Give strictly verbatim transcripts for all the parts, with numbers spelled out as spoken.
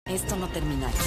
Esto no termina aquí.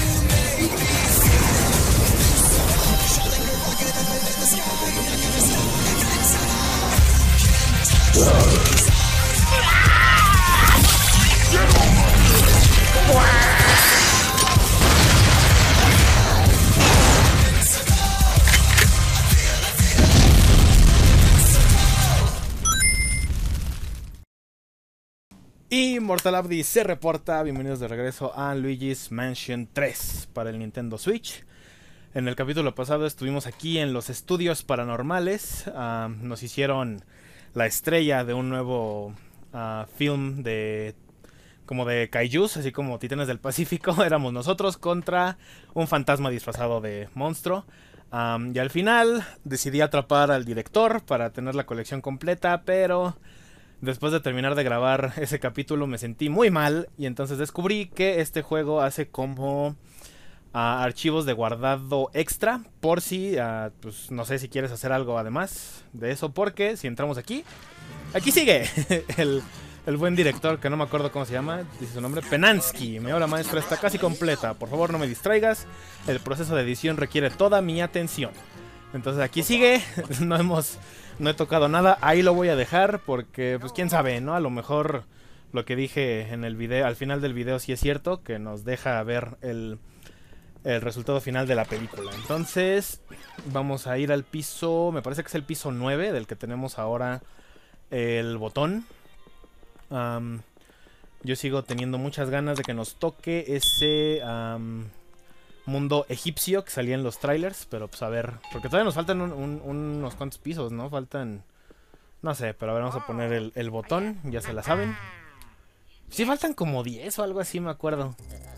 Y Mortal Abdi se reporta. Bienvenidos de regreso a Luigi's Mansion tres para el Nintendo Switch. En el capítulo pasado estuvimos aquí en los estudios paranormales. Uh, nos hicieron la estrella de un nuevo uh, film de como de kaijus, así como Titanes del Pacífico. Éramos nosotros contra un fantasma disfrazado de monstruo. Um, y al final decidí atrapar al director para tener la colección completa, pero después de terminar de grabar ese capítulo me sentí muy mal y entonces descubrí que este juego hace como uh, archivos de guardado extra por si, uh, pues no sé si quieres hacer algo además de eso, porque si entramos aquí, aquí sigue el, el buen director que no me acuerdo cómo se llama, dice su nombre, Penansky. Mi obra maestra está casi completa, por favor no me distraigas, el proceso de edición requiere toda mi atención. Entonces aquí sigue, no hemos... No he tocado nada, ahí lo voy a dejar porque, pues quién sabe, ¿no? A lo mejor lo que dije en el video, al final del video sí es cierto, que nos deja ver el, el resultado final de la película. Entonces, vamos a ir al piso, me parece que es el piso nueve, del que tenemos ahora el botón. Um, yo sigo teniendo muchas ganas de que nos toque ese... Um, mundo egipcio que salía en los trailers, pero pues a ver, porque todavía nos faltan un, un, unos cuantos pisos, ¿no? Faltan, no sé, pero a ver, vamos a poner el, el botón, ya se la saben. Sí, faltan como diez o algo así, me acuerdo.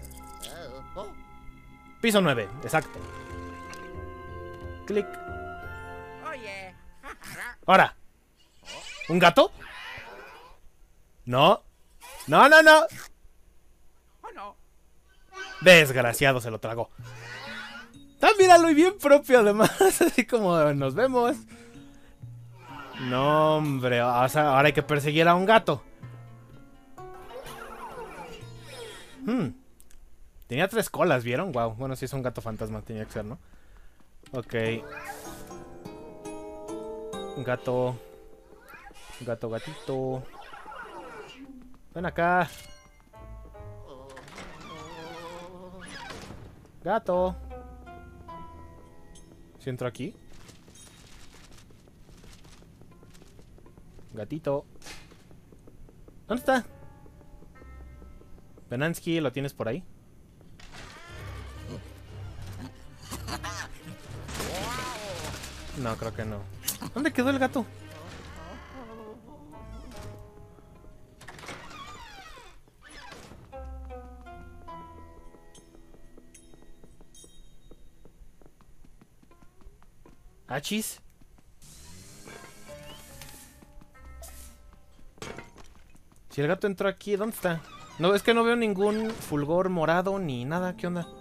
Piso nueve, exacto. Clic. Ahora. ¿Un gato? No. No, no, no. Desgraciado, se lo tragó. Ah, míralo, y bien propio además. Así como nos vemos. No, hombre, o sea, ahora hay que perseguir a un gato. hmm. Tenía tres colas, ¿vieron? Wow, bueno, si es un gato fantasma, tenía que ser, ¿no? Ok. Gato. Gato, gatito. Ven acá. Gato. ¿Si entro aquí? Gatito. ¿Dónde está? Penansky, ¿lo tienes por ahí? No, creo que no. ¿Dónde quedó el gato? ¿Achis? Si el gato entró aquí, ¿dónde está? No, es que no veo ningún fulgor morado ni nada. ¿Qué onda?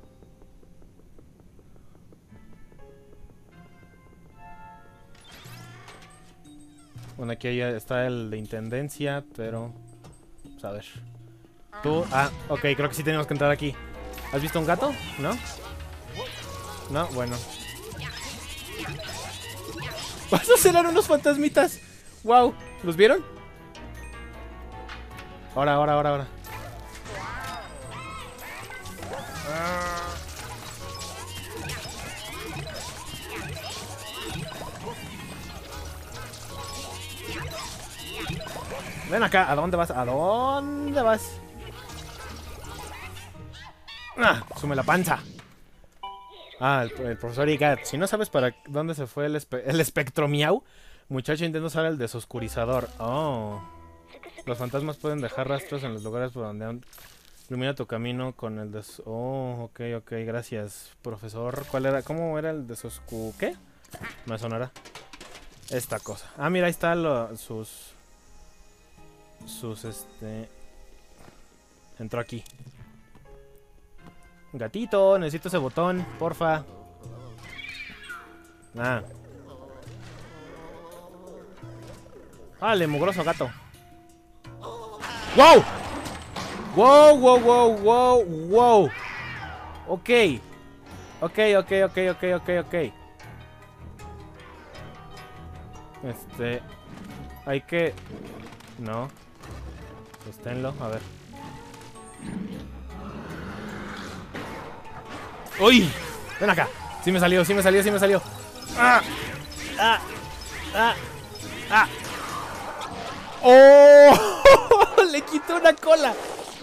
Bueno, aquí ya está el de intendencia, pero... Pues a ver. Tú... Ah, ok, creo que sí tenemos que entrar aquí. ¿Has visto un gato? ¿No? No, bueno. Esos eran unos fantasmitas. Wow, ¿los vieron? Ahora, ahora, ahora, ahora. Ven acá, ¿a dónde vas? ¿A dónde vas? Ah, sume la panza. Ah, el, el profesor Igat. Si no sabes para dónde se fue el, espe el espectro miau, muchacho intenta usar el desoscurizador. Oh. Los fantasmas pueden dejar rastros en los lugares por donde han... Ilumina tu camino con el des... Oh, ok, ok, gracias, profesor. ¿Cuál era? ¿Cómo era el desoscu... ¿Qué? Me sonará. Esta cosa. Ah, mira, ahí está lo... sus... Sus, este... Entró aquí. Gatito, necesito ese botón, porfa. Ah. Vale, mugroso gato. ¡Wow! Wow, wow, wow, wow, wow. Ok. Ok, ok, ok, ok, ok, ok. Este... Hay que... No. Sosténlo, a ver. ¡Uy! Ven acá. Sí me salió, sí me salió, sí me salió. ¡Ah! ¡Ah! ¡Ah! ¡Ah! ¡Oh! Le quitó una cola.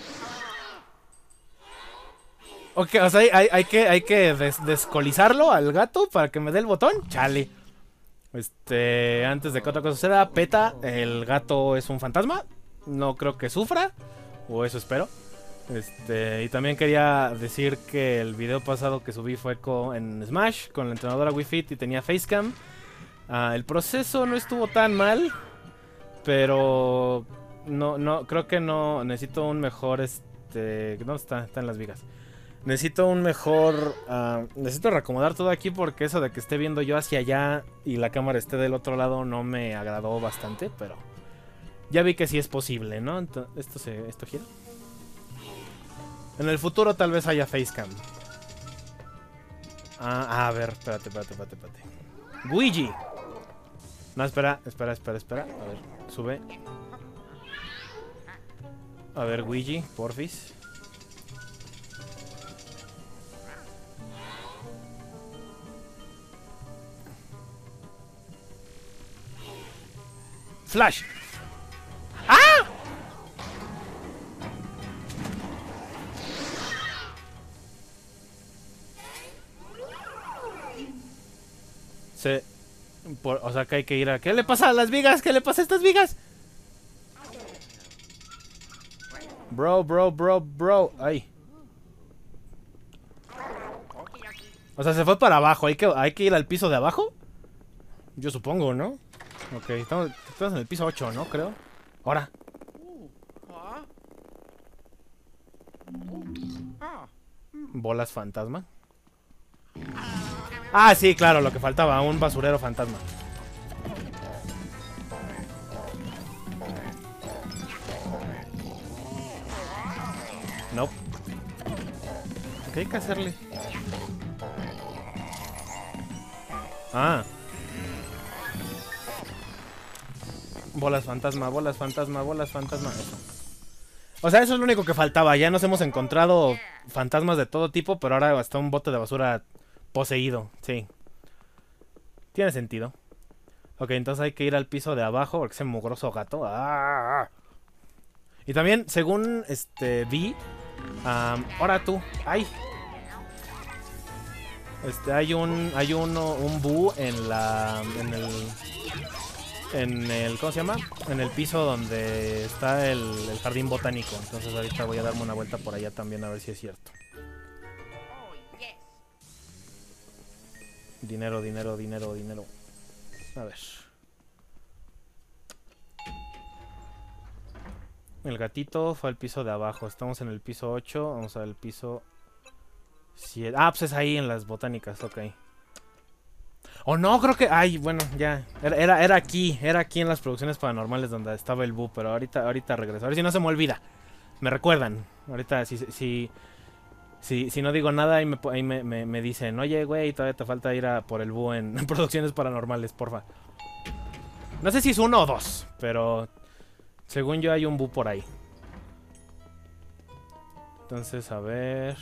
Ok, o sea, hay, hay que, hay que des descolizarlo al gato para que me dé el botón. Chale. Este, antes de que otra cosa suceda, PETA, el gato es un fantasma. No creo que sufra, o eso espero. Este, y también quería decir que el video pasado que subí fue con, en Smash, con la entrenadora Wii Fit y tenía Facecam. Uh, el proceso no estuvo tan mal, pero no, no, creo que no, necesito un mejor, este, ¿dónde está? Está en las vigas. Necesito un mejor, uh, necesito reacomodar todo aquí porque eso de que esté viendo yo hacia allá y la cámara esté del otro lado no me agradó bastante, pero ya vi que sí es posible, ¿no? Entonces, esto se, esto gira. En el futuro tal vez haya Facecam. Ah, a ver, espérate, espérate, espérate, espérate. Luigi. No, espera, espera, espera, espera. A ver, sube. A ver, Luigi, porfis. Flash. ¡Ah! Se... Por, o sea que hay que ir a... ¿Qué le pasa a las vigas? ¿Qué le pasa a estas vigas? Bro, bro, bro, bro. Ay. O sea, se fue para abajo. ¿Hay que, hay que ir al piso de abajo? Yo supongo, ¿no? Ok, estamos, estamos en el piso ocho, ¿no? Creo. Ahora. Bolas fantasma. Ah, sí, claro, lo que faltaba. Un basurero fantasma. No. Nope. ¿Qué hay que hacerle? Ah. Bolas fantasma, bolas fantasma, bolas fantasma. Eso. O sea, eso es lo único que faltaba. Ya nos hemos encontrado fantasmas de todo tipo, pero ahora está un bote de basura poseído. Sí. Tiene sentido. Ok, entonces hay que ir al piso de abajo porque ese mugroso gato. ¡Ah! Y también, según este vi... Um, ahora tú. ¡Ay! Este, hay un... Hay uno, un bú en la... En el... En el... ¿Cómo se llama? En el piso donde está el, el jardín botánico. Entonces ahorita voy a darme una vuelta por allá también a ver si es cierto. Dinero, dinero, dinero, dinero. A ver. El gatito fue al piso de abajo. Estamos en el piso ocho. Vamos al piso siete. Ah, pues es ahí en las botánicas. Ok. Oh, no, creo que... Ay, bueno, ya. Era, era, era aquí. Era aquí en las producciones paranormales donde estaba el bú. Pero ahorita, ahorita regreso. A ver si no se me olvida. Me recuerdan. Ahorita, si... si Si, si no digo nada, ahí me, ahí me, me, me dicen, oye, güey, todavía te falta ir a por el búho en, en producciones paranormales, porfa. No sé si es uno o dos, pero según yo hay un búho por ahí. Entonces, a ver...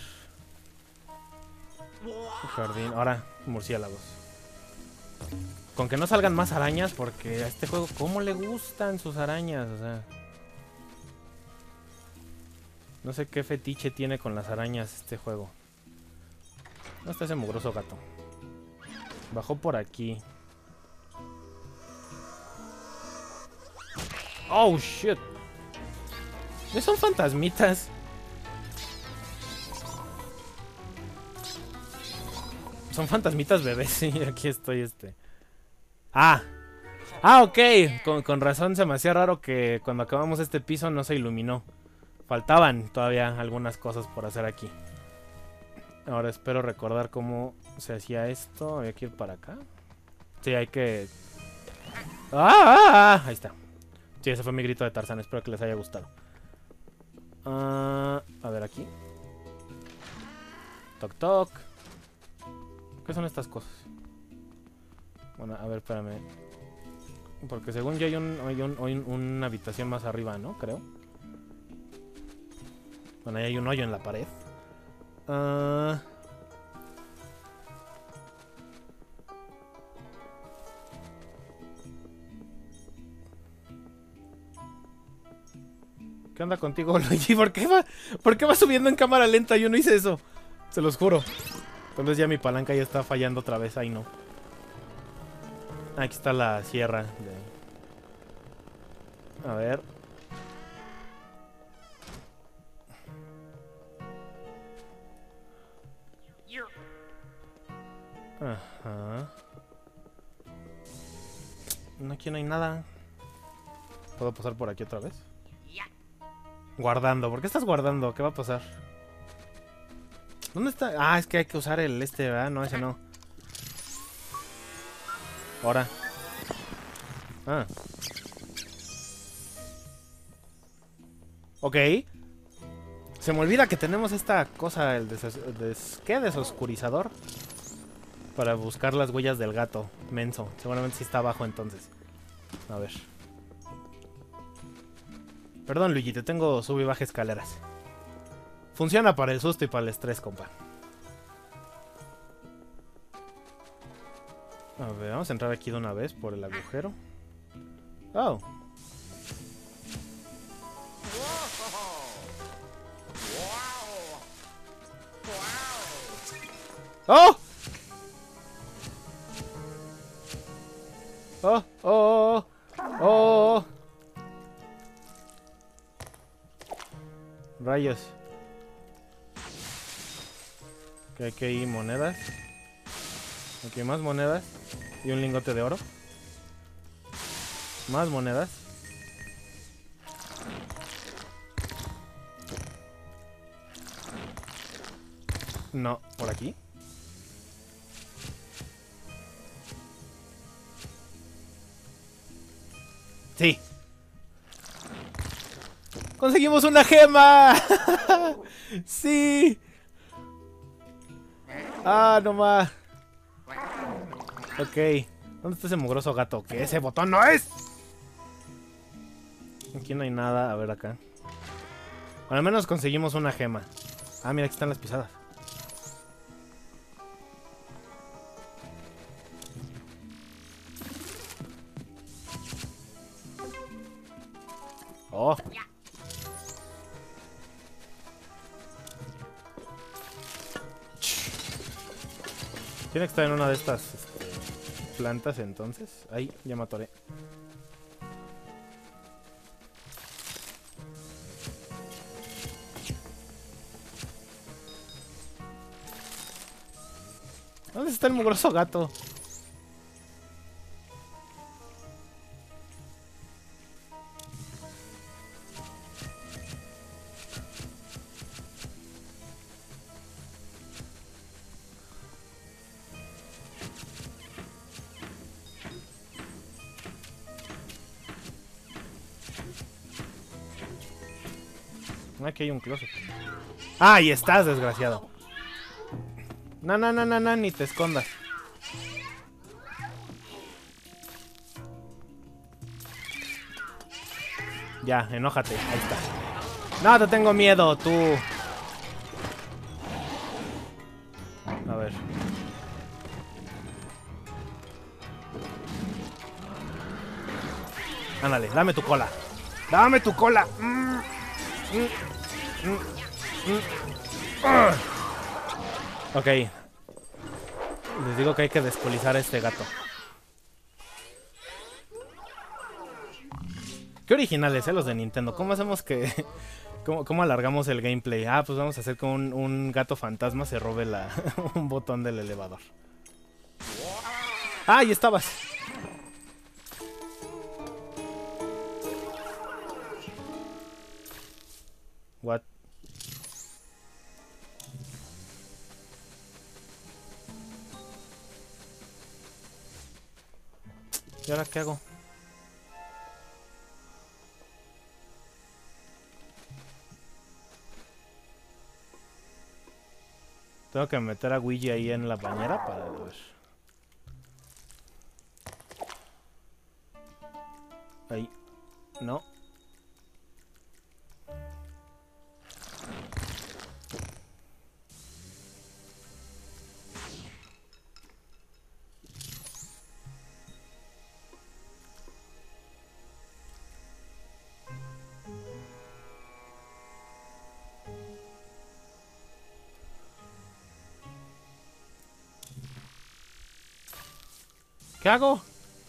Jardín, ahora, murciélagos. Con que no salgan más arañas, porque a este juego, ¿cómo le gustan sus arañas? O sea... No sé qué fetiche tiene con las arañas este juego. ¿Dónde está ese mugroso gato? Bajó por aquí. Oh, shit. ¿Qué son fantasmitas? Son fantasmitas bebés, sí, aquí estoy este. Ah. Ah, ok. Con, con razón se me hacía raro que cuando acabamos este piso no se iluminó. Faltaban todavía algunas cosas por hacer aquí. Ahora espero recordar cómo se hacía esto. Había que ir para acá. Sí, hay que... ¡Ah! ah, ah! Ahí está. Sí, ese fue mi grito de Tarzán. Espero que les haya gustado. Uh, a ver aquí. Toc toc. ¿Qué son estas cosas? Bueno, a ver, espérame. Porque según yo hay, un, hay, un, hay un, una habitación más arriba, ¿no? Creo. Bueno, ahí hay un hoyo en la pared. Uh... ¿Qué onda contigo, Luigi? ¿Por qué va, ¿Por qué va subiendo en cámara lenta? Yo no hice eso. Se los juro. Entonces ya mi palanca ya está fallando otra vez. Ahí no. Aquí está la sierra. A ver. Ajá. No, aquí no hay nada. ¿Puedo pasar por aquí otra vez? Guardando. ¿Por qué estás guardando? ¿Qué va a pasar? ¿Dónde está? Ah, es que hay que usar el este, ¿verdad? No, ese no. Ahora. Ah. Ok. Se me olvida que tenemos esta cosa, el des des ¿qué? Desoscurizador. Para buscar las huellas del gato. Menso. Seguramente sí está abajo entonces. A ver. Perdón, Luigi, te tengo sub y baja escaleras. Funciona para el susto y para el estrés, compa. A ver, vamos a entrar aquí de una vez por el agujero. Oh. ¡Oh! ¡Oh! ¡Oh! ¡Oh! Rayos. Que aquí hay monedas. Aquí hay más monedas. Y un lingote de oro. Más monedas. No, por aquí. Sí. ¡Conseguimos una gema! ¡Sí! ¡Ah, no más! Ok. ¿Dónde está ese mugroso gato? ¿Qué ese botón no es? Aquí no hay nada. A ver acá. Al menos conseguimos una gema. Ah, mira, aquí están las pisadas. Oh. Tiene que estar en una de estas este, plantas entonces. Ahí, ya me atoré. ¿Dónde está el mugroso gato? Aquí hay un closet. ¡Ah, ahí estás, desgraciado! No, no, no, no, no, ni te escondas. Ya, enójate, ahí está. No, te tengo miedo, tú. A ver. Ándale, dame tu cola. Dame tu cola. Mm, mm, mm, mm. Uh. Ok. Les digo que hay que descolizar a este gato. Qué originales, eh, los de Nintendo. ¿Cómo hacemos que... ¿Cómo, cómo alargamos el gameplay? Ah, pues vamos a hacer que un, un gato fantasma se robe la, un botón del elevador. ¡Ah, ahí estabas! What? ¿Y ahora qué hago? Tengo que meter a Luigi ahí en la bañera para ver. Ahí. No. ¿Qué hago?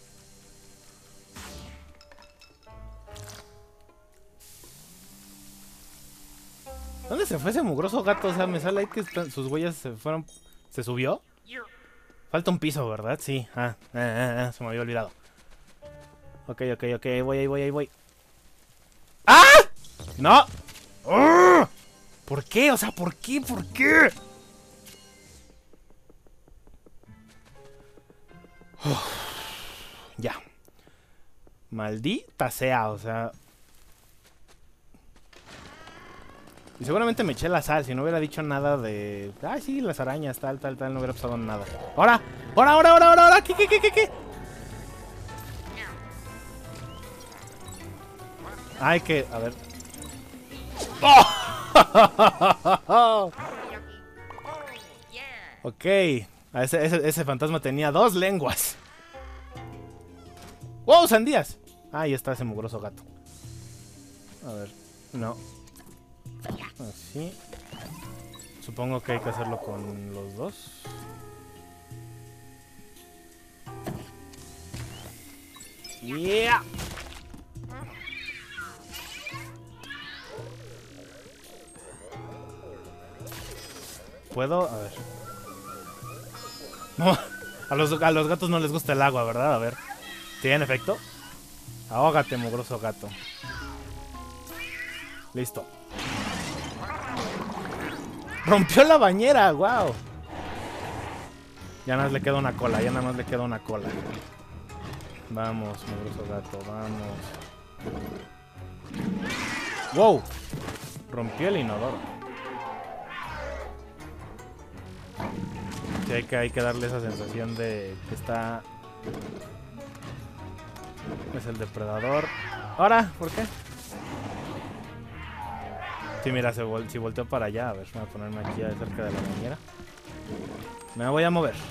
¿Dónde se fue ese mugroso gato? O sea, me sale ahí que están, sus huellas se fueron... ¿Se subió? Falta un piso, ¿verdad? Sí. Ah, ah, ah, ah, se me había olvidado. Ok, ok, ok. Ahí voy, ahí voy, ahí voy. ¡Ah! ¡No! ¡Oh! ¿Por qué? O sea, ¿por qué? ¿Por qué? Uf, ya. Maldita sea, o sea... Y seguramente me eché la sal, si no hubiera dicho nada de... Ay, sí, las arañas, tal, tal, tal, no hubiera pasado nada. ¡Ahora! ¡Ahora, ahora, ahora, ahora! ahora! ¿Qué, qué, qué, qué, qué? Ay, que... A ver... ¡Oh! Ok. Ese, ese, ese fantasma tenía dos lenguas. ¡Wow, sandías! Ahí está ese mugroso gato. A ver, no. Así. Supongo que hay que hacerlo con los dos. ¡Yeah! ¿Puedo? A ver. No, a los, a los gatos no les gusta el agua, ¿verdad? A ver. ¿Tiene efecto? Ahógate, mugroso gato. Listo. ¡Rompió la bañera! ¡Wow! Ya nada más le queda una cola, ya nada más le queda una cola. Vamos, mugroso gato, vamos. ¡Wow! Rompió el inodoro. Sí, hay que, hay que darle esa sensación de que está... Es el depredador. ¿Ahora? ¿Por qué? Sí, mira, se vol si volteo para allá. A ver, voy a ponerme aquí cerca de la bañera. Me voy a mover.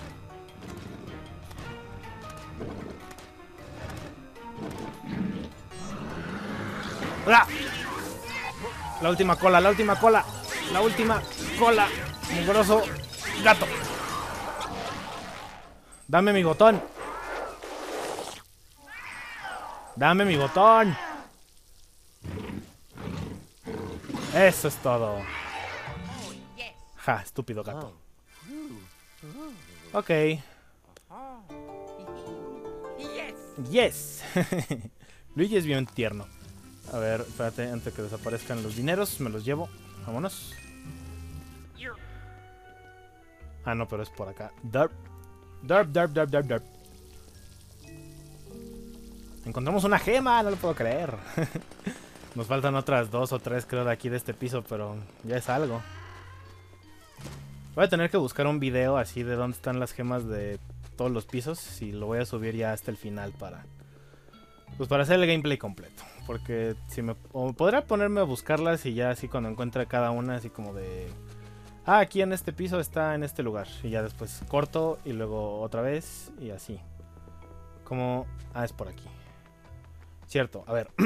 ¡Ah! La última cola, la última cola. La última cola. Mugroso gato. Dame mi botón. Dame mi botón. Eso es todo. Ja, estúpido gato. Ok. Yes. Luigi es bien tierno. A ver, espérate, antes que desaparezcan los dineros, me los llevo. Vámonos. Ah, no, pero es por acá. Derp. Derp, derp, derp, derp, derp. Encontramos una gema, no lo puedo creer. Nos faltan otras dos o tres, creo, de aquí de este piso, pero ya es algo. Voy a tener que buscar un video así de dónde están las gemas de todos los pisos. Y lo voy a subir ya hasta el final para... Pues para hacer el gameplay completo. Porque si me... O podría ponerme a buscarlas y ya así cuando encuentre cada una, así como de... Ah, aquí en este piso está en este lugar. Y ya después corto y luego otra vez y así. Como... Ah, es por aquí. Cierto, a ver.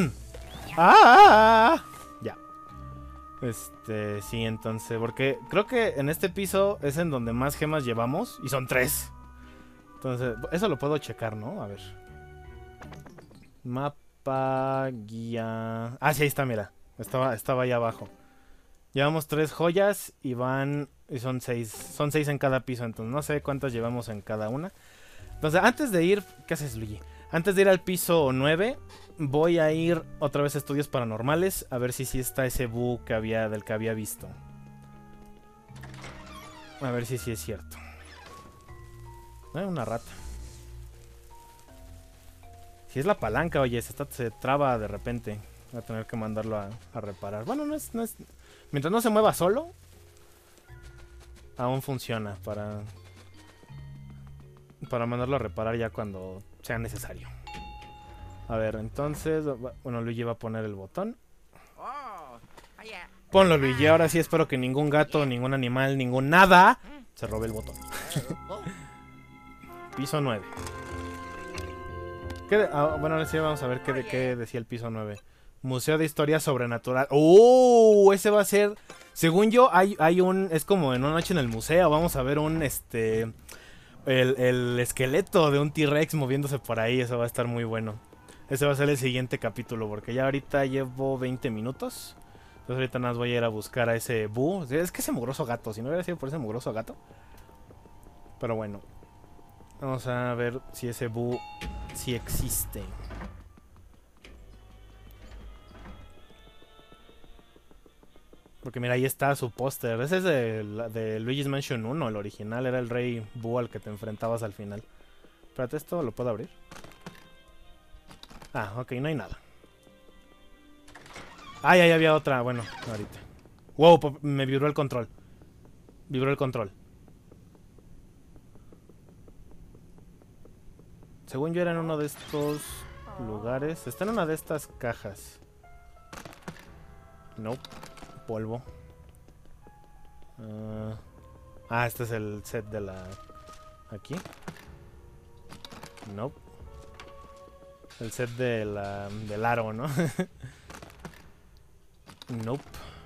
¡Ah! Ya. Este, sí, entonces, porque creo que en este piso es en donde más gemas llevamos. Y son tres. Entonces, eso lo puedo checar, ¿no? A ver. Mapa, guía... Ah, sí, ahí está, mira. Estaba, estaba ahí abajo. Llevamos tres joyas y van... Y son seis. Son seis en cada piso, entonces no sé cuántas llevamos en cada una. Entonces, antes de ir... ¿Qué haces, Luigi? Antes de ir al piso nueve, voy a ir otra vez a estudios paranormales. A ver si sí está ese bug que había, del que había visto. A ver si sí es cierto. Eh, una rata. Si es la palanca, oye, se, está, se traba de repente. Voy a tener que mandarlo a, a reparar. Bueno, no es, no es... Mientras no se mueva solo. aún funciona para... Para mandarlo a reparar ya cuando sea necesario. A ver, entonces... Bueno, Luigi va a poner el botón. Ponlo, Luigi. Ahora sí espero que ningún gato, ningún animal, ningún nada se robe el botón. Piso nueve. ¿Qué de... ah, bueno, ahora sí vamos a ver qué, de... qué decía el piso nueve. Museo de Historia Sobrenatural. ¡Oh! Ese va a ser... Según yo, hay, hay un... Es como en una noche en el museo. Vamos a ver un... Este... El, el esqueleto de un T-Rex moviéndose por ahí. Eso va a estar muy bueno. Ese va a ser el siguiente capítulo. Porque ya ahorita llevo veinte minutos. Entonces ahorita nada más voy a ir a buscar a ese Boo. Es que ese mugroso gato. Si no hubiera sido por ese mugroso gato. Pero bueno. Vamos a ver si ese Boo sí existe. Porque mira, ahí está su póster. Ese es de, de Luigi's Mansion uno. El original era el rey Boo al que te enfrentabas al final. Espérate, ¿esto lo puedo abrir? Ah, ok, no hay nada. Ah, ya había otra. Bueno, ahorita. Wow, me vibró el control. Vibró el control. Según yo era en uno de estos lugares. Está en una de estas cajas. No. Nope. Polvo. Uh, ah, este es el set de la... Aquí. Nope. El set de la... del aro, ¿no? Nope.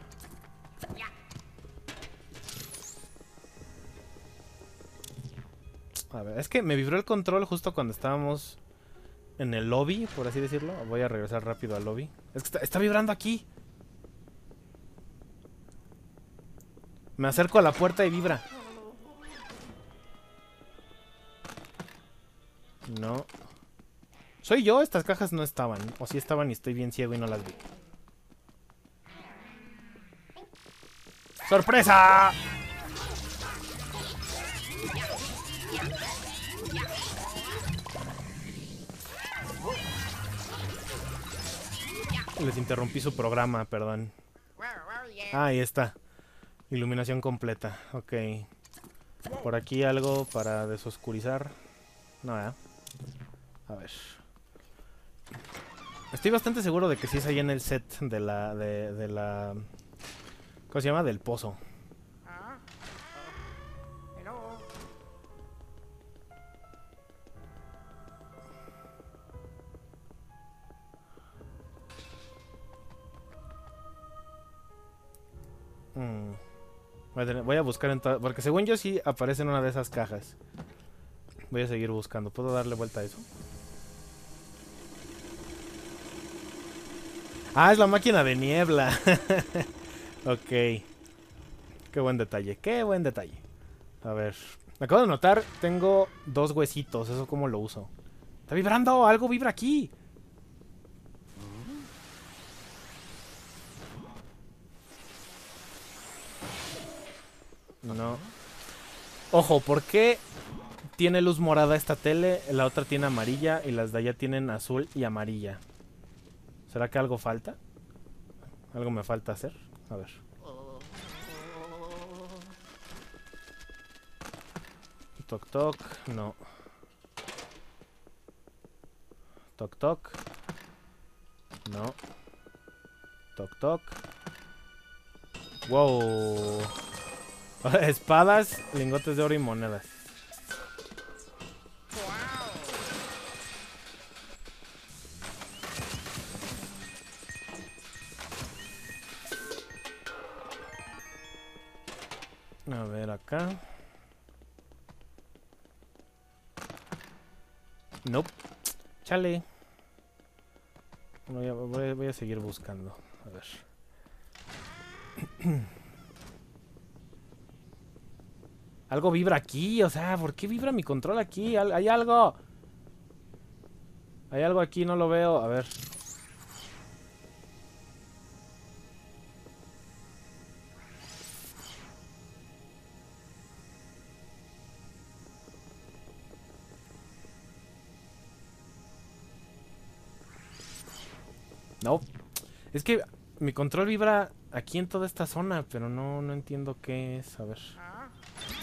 A ver, es que me vibró el control justo cuando estábamos en el lobby, por así decirlo. Voy a regresar rápido al lobby. Es que está, está vibrando aquí. Me acerco a la puerta y vibra. No. ¿Soy yo? Estas cajas no estaban. O sí estaban y estoy bien ciego y no las vi. ¡Sorpresa! Les interrumpí su programa, perdón. Ah, ahí está. Iluminación completa, ok. Por aquí algo para desoscurizar. No, ¿eh? A ver. Estoy bastante seguro de que sí es ahí en el set de la... De, de la... ¿Cómo se llama? Del pozo. Hmm. Voy a, tener, voy a buscar en todo, porque según yo sí aparece en una de esas cajas. Voy a seguir buscando. ¿Puedo darle vuelta a eso? Ah, es la máquina de niebla. Ok. Qué buen detalle, qué buen detalle. A ver. Me acabo de notar, tengo dos huesitos. ¿Eso cómo lo uso? ¡Está vibrando! ¡Algo vibra aquí! No. Ojo, ¿por qué tiene luz morada esta tele? La otra tiene amarilla y las de allá tienen azul y amarilla. ¿Será que algo falta? ¿Algo me falta hacer? A ver. Toc toc, no. Toc toc. No. Toc toc. Wow. Espadas, lingotes de oro y monedas. A ver acá. Nope. Chale. Voy a, voy, voy a seguir buscando. A ver. Algo vibra aquí, o sea, ¿por qué vibra mi control aquí? Hay algo. Hay algo aquí, no lo veo. A ver. No. Es que mi control vibra aquí en toda esta zona, pero no, no entiendo qué es. A ver.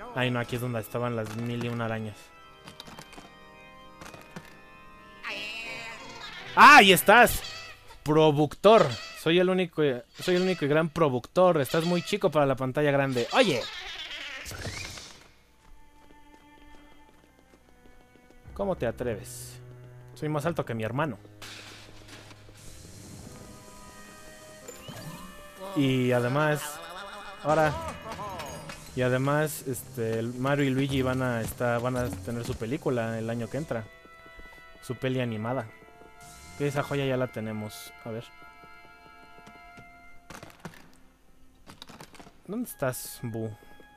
Ay, no, aquí es donde estaban las mil y una arañas. ¡Ah, ahí estás! Productor. Soy el único, soy el único y gran productor. Estás muy chico para la pantalla grande. ¡Oye! ¿Cómo te atreves? Soy más alto que mi hermano. Y además... Ahora... Y además, este, Mario y Luigi van a, estar, van a tener su película el año que entra. Su peli animada. Que esa joya ya la tenemos. A ver. ¿Dónde estás, Boo?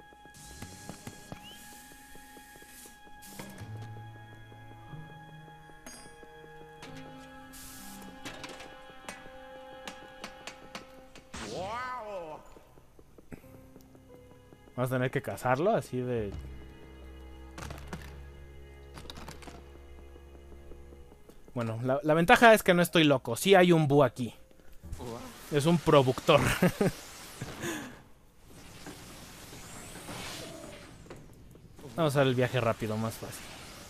Vamos a tener que cazarlo así de... Bueno, la, la ventaja es que no estoy loco. Sí hay un Boo aquí. Es un productor. Vamos a hacer el viaje rápido, más fácil.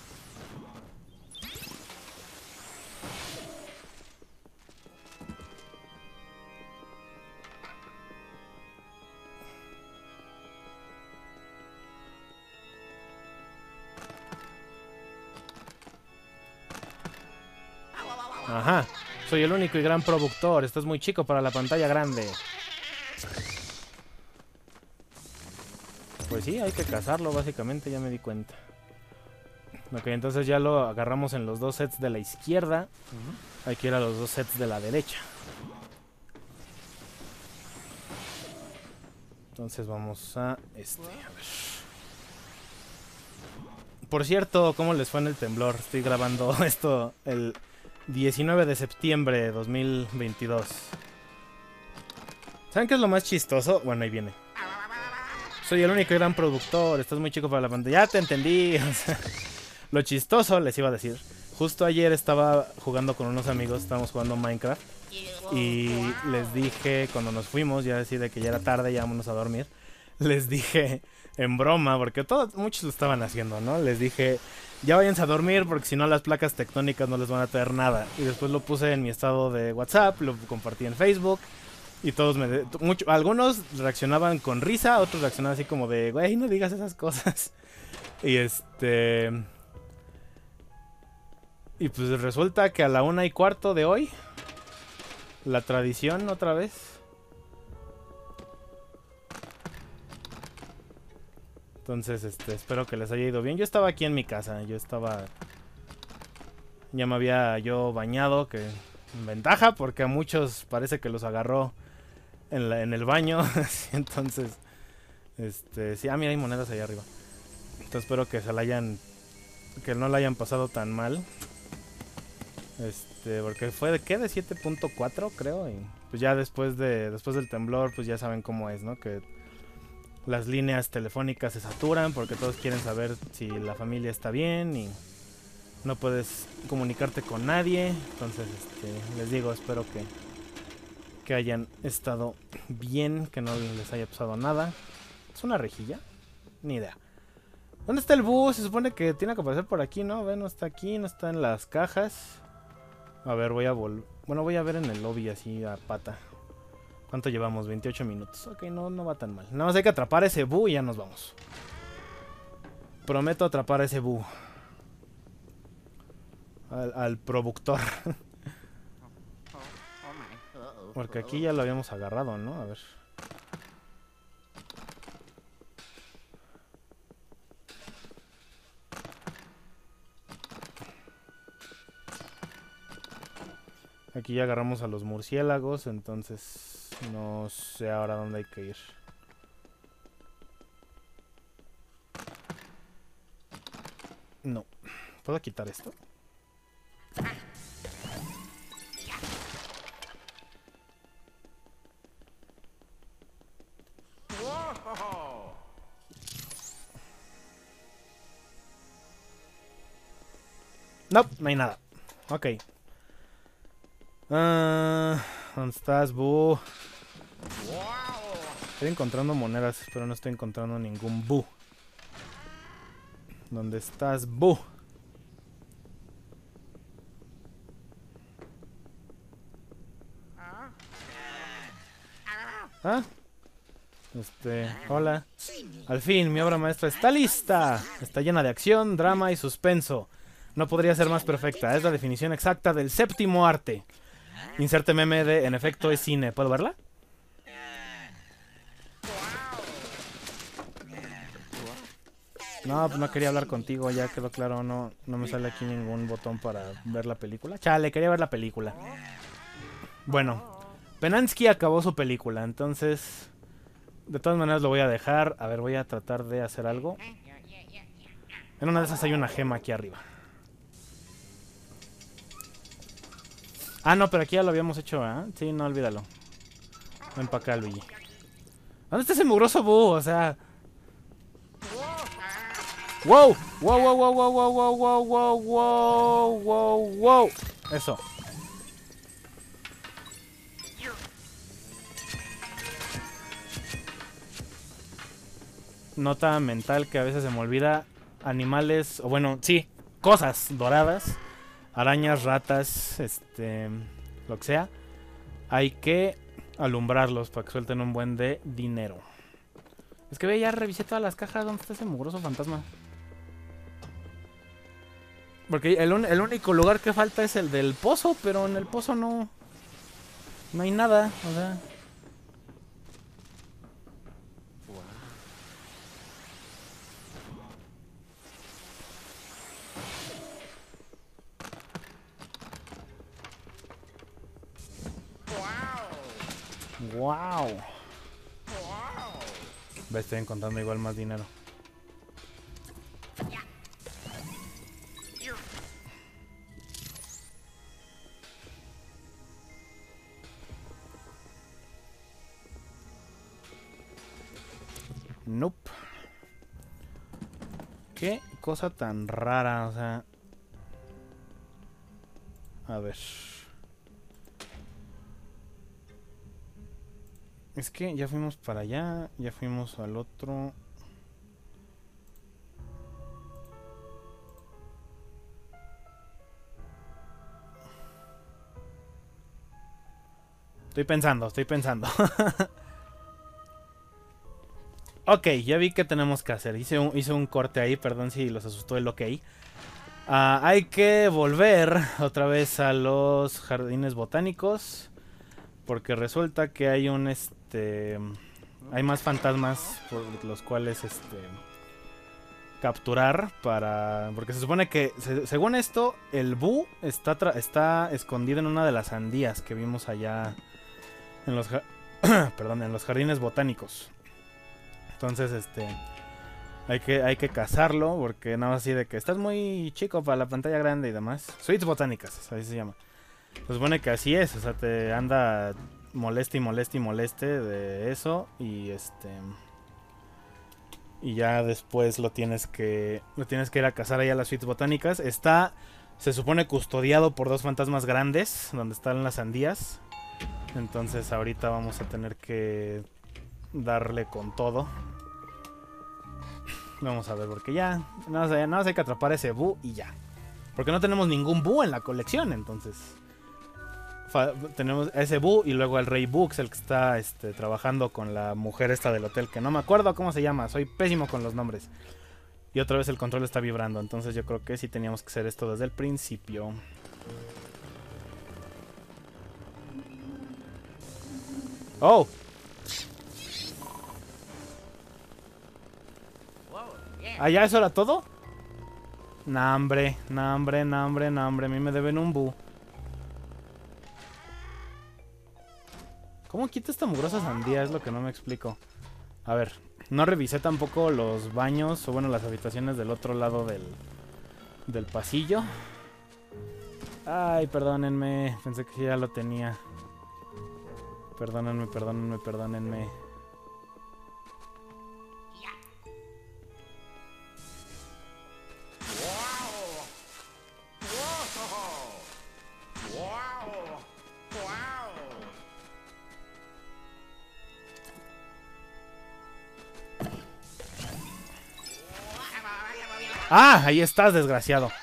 Ajá. Soy el único y gran productor. Estás muy chico para la pantalla grande. Pues sí, hay que cazarlo básicamente, ya me di cuenta. Ok, entonces ya lo agarramos en los dos sets de la izquierda. Uh-huh. Hay que ir a los dos sets de la derecha. Entonces vamos a este, a ver. Por cierto, ¿cómo les fue en el temblor? Estoy grabando esto el diecinueve de septiembre de dos mil veintidós. ¿Saben qué es lo más chistoso? Bueno, ahí viene. Soy el único gran productor, estás muy chico para la pantalla. Ya te entendí. O sea, lo chistoso, les iba a decir. Justo ayer estaba jugando con unos amigos, estábamos jugando Minecraft. Y les dije, cuando nos fuimos, ya decía que ya era tarde, ya vámonos a dormir. Les dije, en broma, porque todos, muchos lo estaban haciendo, ¿no? Les dije, ya váyanse a dormir porque si no las placas tectónicas no les van a traer nada. Y después lo puse en mi estado de WhatsApp, lo compartí en Facebook. Y todos me... De, mucho, algunos reaccionaban con risa, otros reaccionaban así como de, güey, no digas esas cosas. Y este... Y pues resulta que a la una y cuarto de hoy, la tradición otra vez. Entonces, este, espero que les haya ido bien. Yo estaba aquí en mi casa, yo estaba... Ya me había yo bañado, que en ventaja, porque a muchos parece que los agarró en, la, en el baño. Entonces, este, sí, ah, mira, hay monedas allá arriba. Entonces espero que se la hayan, que no la hayan pasado tan mal. Este, porque fue de qué, de siete punto cuatro creo. Y pues ya después de después del temblor, pues ya saben cómo es, ¿no? Que las líneas telefónicas se saturan porque todos quieren saber si la familia está bien y no puedes comunicarte con nadie. Entonces, este, les digo, espero que que hayan estado bien, que no les haya pasado nada. ¿Es una rejilla? Ni idea. ¿Dónde está el bus? Se supone que tiene que aparecer por aquí, ¿no? Ve, no está aquí, no está en las cajas. A ver, voy a volver. Bueno, voy a ver en el lobby así a pata. ¿Cuánto llevamos? veintiocho minutos. Ok, no, no va tan mal. Nada más hay que atrapar a ese bú y ya nos vamos. Prometo atrapar a ese bú. Al, al productor. Porque aquí ya lo habíamos agarrado, ¿no? A ver. Aquí ya agarramos a los murciélagos, entonces no sé ahora dónde hay que ir. No. ¿Puedo quitar esto? No, no hay nada. Ok. Uh, ¿Dónde estás, Boo? Estoy encontrando monedas, pero no estoy encontrando ningún Boo. ¿Dónde estás, Bu? ¿Ah? Este, hola. Al fin, mi obra maestra está lista. Está llena de acción, drama y suspenso. No podría ser más perfecta. Es la definición exacta del séptimo arte. Inserte meme de, en efecto, es cine. ¿Puedo verla? No, pues no quería hablar contigo, ya quedó claro. No, no me sale aquí ningún botón para ver la película. Chale, quería ver la película. Bueno, Penanski acabó su película, entonces... De todas maneras lo voy a dejar. A ver, voy a tratar de hacer algo. En una de esas hay una gema aquí arriba. Ah, no, pero aquí ya lo habíamos hecho, ¿eh? Sí, no, olvídalo. Ven para acá, Luigi. ¿Dónde está ese mugroso búho? O sea... ¡Wow! ¡Wow, wow, wow, wow, wow, wow, wow, wow, wow, wow, wow! Eso. Nota mental que a veces se me olvida. Animales, o bueno, sí, cosas doradas. Arañas, ratas, este... lo que sea. Hay que alumbrarlos para que suelten un buen de dinero. Es que ve, ya revisé todas las cajas. ¿Dónde está ese mugroso fantasma? Porque el, un, el único lugar que falta es el del pozo, pero en el pozo no... No hay nada, o sea... Wow. Ve, estoy encontrando igual más dinero. Nope. Qué cosa tan rara, o sea... A ver... Es que ya fuimos para allá, ya fuimos al otro... Estoy pensando, estoy pensando. Ok, ya vi que tenemos que hacer. Hice un, hice un corte ahí, perdón si los asustó el ok. Uh, hay que volver otra vez a los jardines botánicos. Porque resulta que hay un este... hay más fantasmas por los cuales este... capturar para... Porque se supone que, se, según esto, el Boo está, está escondido en una de las sandías que vimos allá en los, perdón, en los jardines botánicos. Entonces, este... Hay que, hay que cazarlo porque nada más así de que estás muy chico para la pantalla grande y demás. Suites botánicas, así se llama. Se supone que así es, o sea, te anda moleste y moleste y moleste de eso y este... Y ya después lo tienes que lo tienes que ir a cazar allá a las suites botánicas. Está, se supone, custodiado por dos fantasmas grandes, donde están las sandías. Entonces ahorita vamos a tener que darle con todo. Vamos a ver, porque ya nada más, nada más hay que atrapar ese Boo y ya. Porque no tenemos ningún Boo en la colección, entonces... Tenemos ese Boo y luego el Rey Bux, el que está este, trabajando con la mujer esta del hotel, que no me acuerdo cómo se llama, soy pésimo con los nombres. Y otra vez el control está vibrando, entonces yo creo que sí teníamos que hacer esto desde el principio. ¡Oh! ¿Ah, ya eso era todo? Nambre, nambre, nambre, nambre, a mí me deben un Boo. ¿Cómo quita esta mugrosa sandía? Es lo que no me explico. A ver, no revisé tampoco los baños, o bueno, las habitaciones del otro lado del, del pasillo. Ay, perdónenme, pensé que ya lo tenía. Perdónenme, perdónenme, perdónenme. ¡Ah! Ahí estás, desgraciado.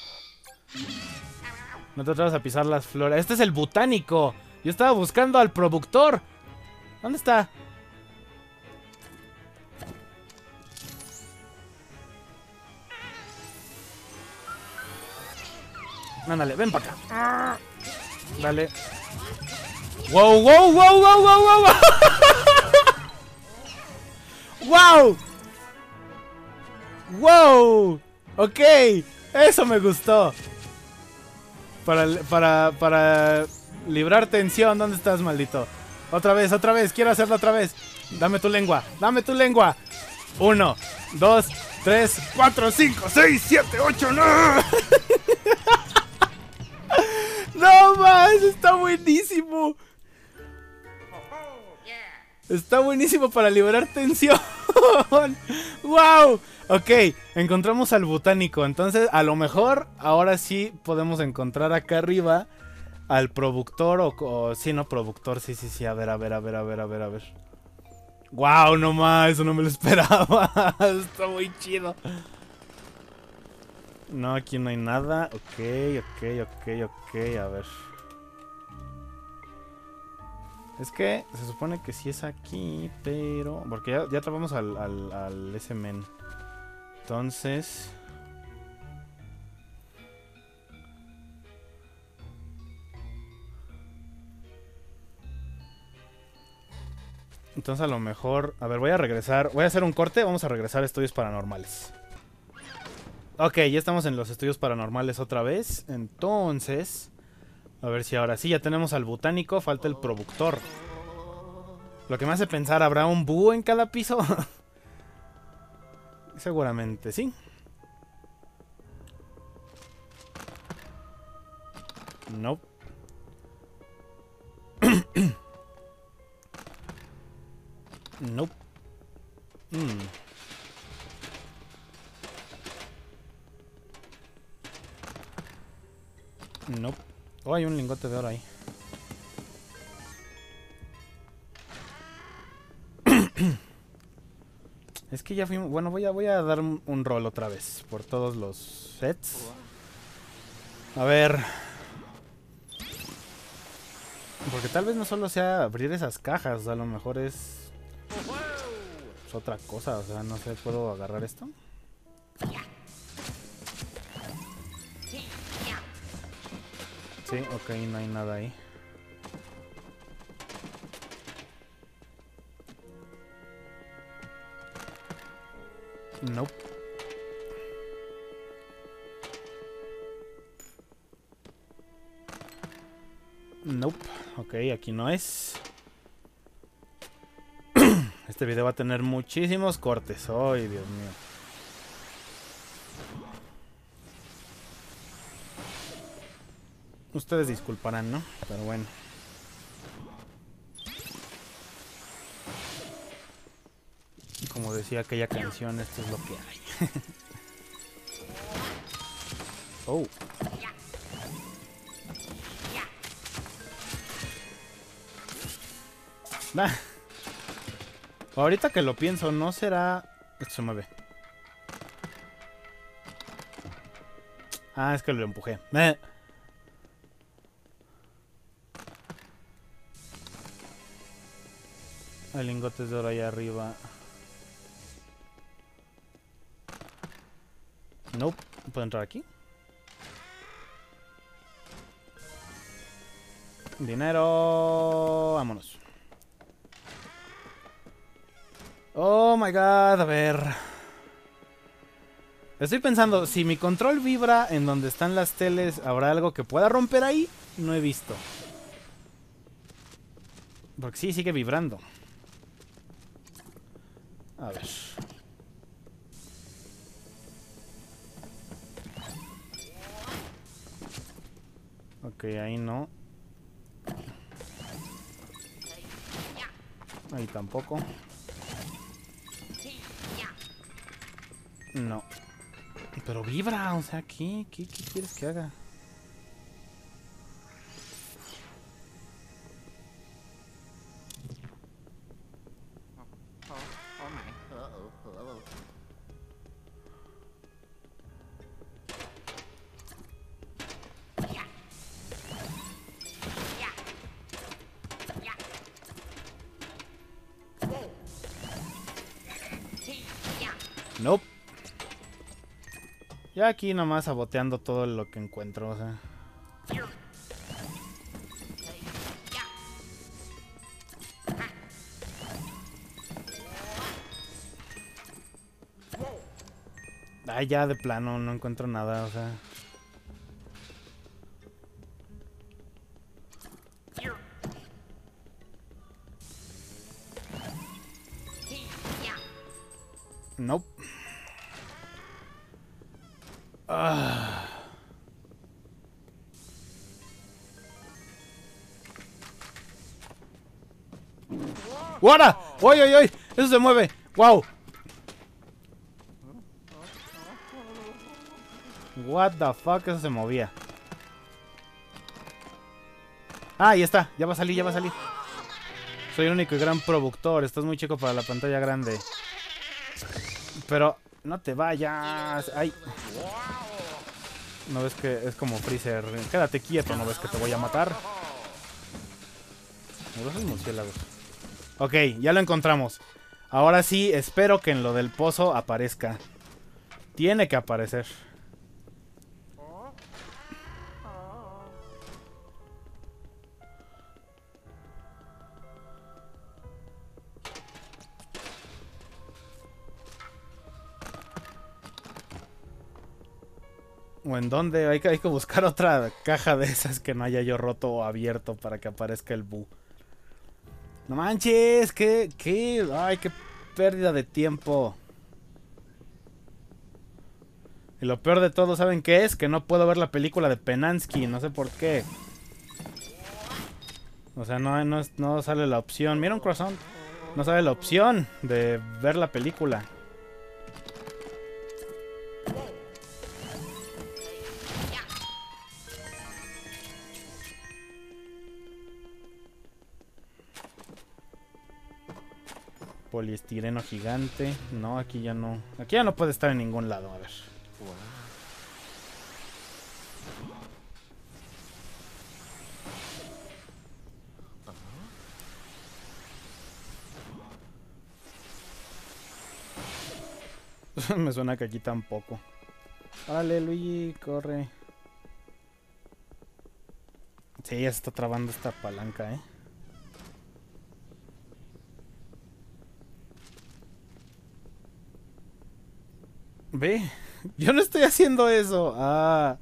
No te atrevas a pisar las flores. Este es el botánico. Yo estaba buscando al productor. ¿Dónde está? Ándale, ven para acá. Dale. ¡Wow, wow, wow, wow, wow, wow! ¡Wow! ¡Wow! Ok, eso me gustó. Para, para, para librar tensión. ¿Dónde estás, maldito? Otra vez, otra vez, quiero hacerlo otra vez. Dame tu lengua, dame tu lengua. Uno, dos, tres, cuatro, cinco, seis, siete, ocho, nueve. No más, está buenísimo. Está buenísimo para liberar tensión. ¡Wow! Ok, encontramos al botánico. Entonces, a lo mejor ahora sí podemos encontrar acá arriba al productor o, o... Sí, no, productor, sí, sí, sí. A ver, a ver, a ver, a ver, a ver, a ver. ¡Wow! No más, eso no me lo esperaba. Está muy chido. No, aquí no hay nada. Ok, ok, ok, ok, a ver. Es que se supone que sí es aquí, pero... Porque ya, ya atrapamos al, al, al S-Men. Entonces... Entonces a lo mejor... A ver, voy a regresar... Voy a hacer un corte, vamos a regresar a estudios paranormales. Ok, ya estamos en los estudios paranormales otra vez. Entonces... A ver si ahora sí, ya tenemos al botánico, falta el productor. Lo que me hace pensar, ¿habrá un búho en cada piso? Seguramente sí. No. No. Mm. No. Oh, hay un lingote de oro ahí. Es que ya fuimos... Bueno, voy a, voy a dar un, un rol otra vez por todos los sets. A ver... Porque tal vez no solo sea abrir esas cajas, a lo mejor es... es otra cosa, o sea, no sé, ¿puedo agarrar esto? Sí, ok, no hay nada ahí. Nope. Nope. Ok, aquí no es. Este video va a tener muchísimos cortes. Ay, Dios mío. Ustedes disculparán, ¿no? Pero bueno. Como decía aquella canción, esto es lo que hay. Oh. Nah. Ahorita que lo pienso, ¿no será...? Esto se mueve. Ah, es que lo empujé. Eh. Hay lingotes de oro ahí arriba. Nope. ¿Puedo entrar aquí? Dinero. Vámonos. Oh my god, a ver. Estoy pensando, si mi control vibra en donde están las teles, ¿habrá algo que pueda romper ahí? No he visto. Porque sí, sigue vibrando. A ver. Ok, ahí no. Ahí tampoco. No. Pero vibra, o sea, ¿qué? ¿Qué, qué quieres que haga? Nope. Ya aquí nomás saboteando todo lo que encuentro, o sea. Ay, ya de plano no encuentro nada, o sea. Nope. Ah. ¡Guara! ¡Oy, oy, oy! ¡Eso se mueve! ¡Wow! What the fuck, eso se movía. Ah, ahí está, ya va a salir, ya va a salir. Soy el único y gran productor, estás muy chico para la pantalla grande. Pero no te vayas. Ay. No ves que es como Freezer. Quédate quieto, no ves que te voy a matar. Esos murciélagos. Ok, ya lo encontramos. Ahora sí, espero que en lo del pozo aparezca. Tiene que aparecer. ¿O en dónde? Hay que, hay que buscar otra caja de esas que no haya yo roto o abierto para que aparezca el bu. No manches, qué, qué, ay, qué pérdida de tiempo. Y lo peor de todo, ¿saben qué es? Que no puedo ver la película de Penansky, no sé por qué. O sea, no, no, no sale la opción. Mira un corazón. No sale la opción de ver la película. Poliestireno gigante. No, aquí ya no. Aquí ya no puede estar en ningún lado. A ver. Me suena que aquí tampoco. Órale, Luigi, corre. Sí, ya se está trabando esta palanca, eh. Ve, yo no estoy haciendo eso. Ah.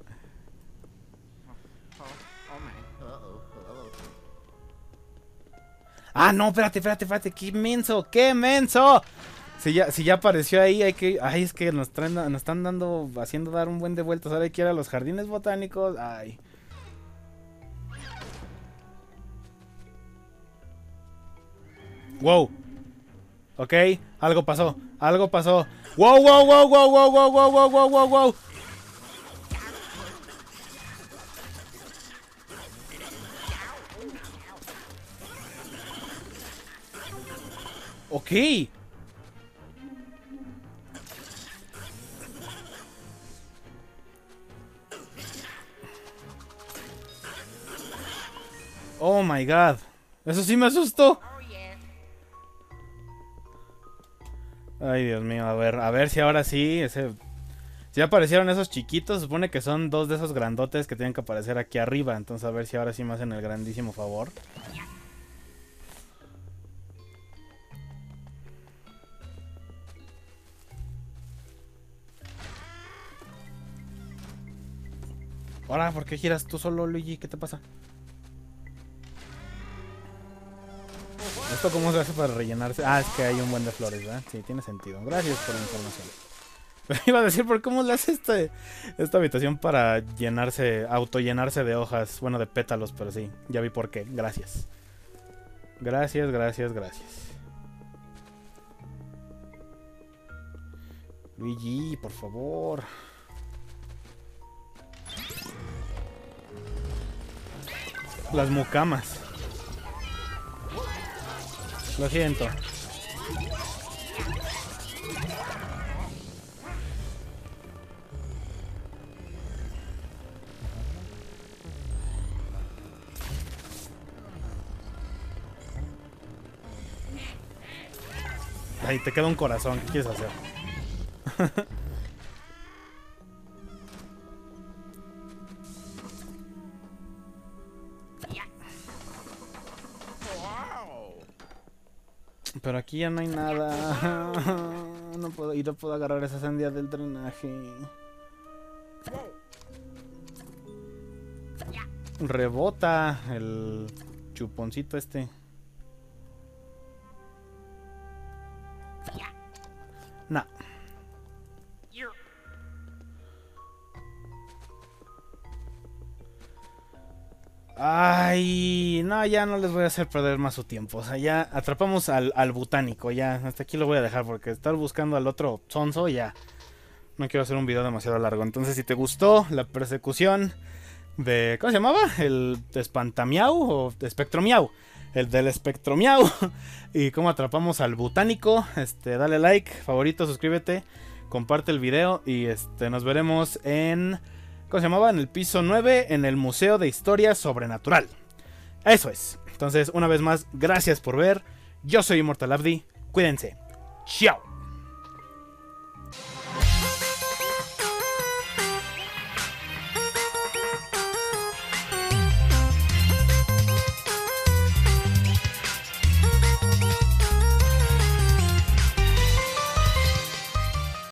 Ah, no, espérate, espérate, espérate. ¡Qué menso! ¡Qué menso! Si ya, si ya apareció ahí, hay que... Ay, es que nos traen, nos están dando, haciendo dar un buen de vueltas. Ahora hay que ir a los jardines botánicos. Ay. Wow. Ok, algo pasó. Algo pasó. Wow, wow, wow, wow, wow, wow, wow, wow, wow, wow, wow. Ok. Oh my god. Eso sí me asustó. Ay, Dios mío, a ver, a ver si ahora sí, ese... Si aparecieron esos chiquitos, supone que son dos de esos grandotes que tienen que aparecer aquí arriba. Entonces a ver si ahora sí me hacen el grandísimo favor. Ahora, ¿por qué giras tú solo, Luigi? ¿Qué te pasa? ¿Esto cómo se hace para rellenarse? Ah, es que hay un buen de flores, ¿verdad? Sí, tiene sentido. Gracias por la información. Pero iba a decir, ¿por cómo le hace este, esta habitación para llenarse, autollenarse de hojas? Bueno, de pétalos, pero sí. Ya vi por qué. Gracias. Gracias, gracias, gracias. Luigi, por favor. Las mucamas. Lo siento. Ahí te queda un corazón. ¿Qué quieres hacer? Pero aquí ya no hay nada. No puedo, y no puedo agarrar esa sandía del drenaje. Rebota el chuponcito este. No. Ay, no, ya no les voy a hacer perder más su tiempo. O sea, ya atrapamos al, al botánico. Ya, hasta aquí lo voy a dejar porque estar buscando al otro sonso ya. No quiero hacer un video demasiado largo. Entonces, si te gustó la persecución de... ¿Cómo se llamaba? El Espantamiau o Espectromiau. El del Espectromiau. Y cómo atrapamos al botánico. Este, dale like, favorito, suscríbete, comparte el video. Y este, nos veremos en... ¿Cómo se llamaba? En el piso nueve, en el Museo de Historia Sobrenatural. Eso es. Entonces, una vez más, gracias por ver. Yo soy Immortal Abdi. Cuídense. Chao.